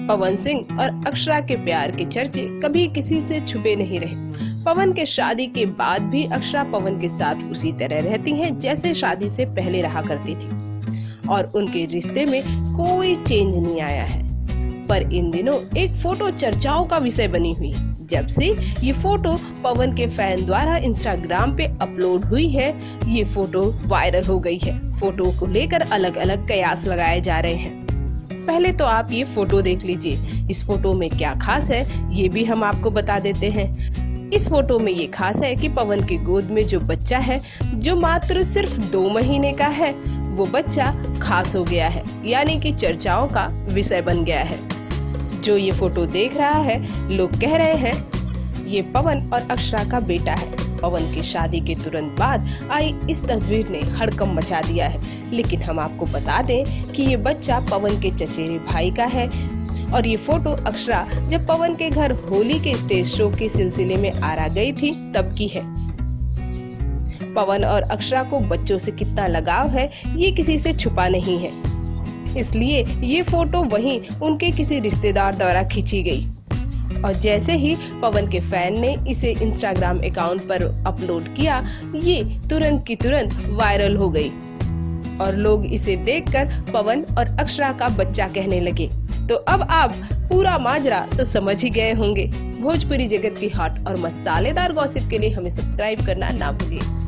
पवन सिंह और अक्षरा के प्यार के चर्चे कभी किसी से छुपे नहीं रहे। पवन के शादी के बाद भी अक्षरा पवन के साथ उसी तरह रहती हैं जैसे शादी से पहले रहा करती थी और उनके रिश्ते में कोई चेंज नहीं आया है। पर इन दिनों एक फोटो चर्चाओं का विषय बनी हुई है। जब से ये फोटो पवन के फैन द्वारा इंस्टाग्राम पे अपलोड हुई है, ये फोटो वायरल हो गई है। फोटो को लेकर अलग अलग कयास लगाए जा रहे हैं। पहले तो आप ये फोटो देख लीजिए। इस फोटो में क्या खास है ये भी हम आपको बता देते हैं। इस फोटो में ये खास है कि पवन की गोद में जो बच्चा है, जो मात्र सिर्फ 2 महीने का है, वो बच्चा खास हो गया है, यानी कि चर्चाओं का विषय बन गया है। जो ये फोटो देख रहा है, लोग कह रहे हैं ये पवन और अक्षरा का बेटा है। पवन की शादी के तुरंत बाद आई इस तस्वीर ने हड़कंप मचा दिया है। लेकिन हम आपको बता दें कि ये बच्चा पवन के चचेरे भाई का है और ये फोटो अक्षरा जब पवन के घर होली के स्टेज शो के सिलसिले में आरा गई थी तब की है। पवन और अक्षरा को बच्चों से कितना लगाव है ये किसी से छुपा नहीं है, इसलिए ये फोटो वहीं उनके किसी रिश्तेदार द्वारा खींची गई और जैसे ही पवन के फैन ने इसे इंस्टाग्राम अकाउंट पर अपलोड किया, ये तुरंत की तुरंत वायरल हो गई और लोग इसे देखकर पवन और अक्षरा का बच्चा कहने लगे। तो अब आप पूरा माजरा तो समझ ही गए होंगे। भोजपुरी जगत की हॉट और मसालेदार गॉसिप के लिए हमें सब्सक्राइब करना ना भूलिए।